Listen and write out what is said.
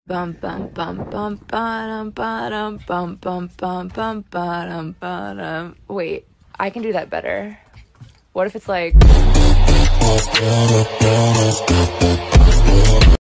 Bum bum bum bum bum bum bum bum bum bum bum bum. Wait, I can do that better. What if it's like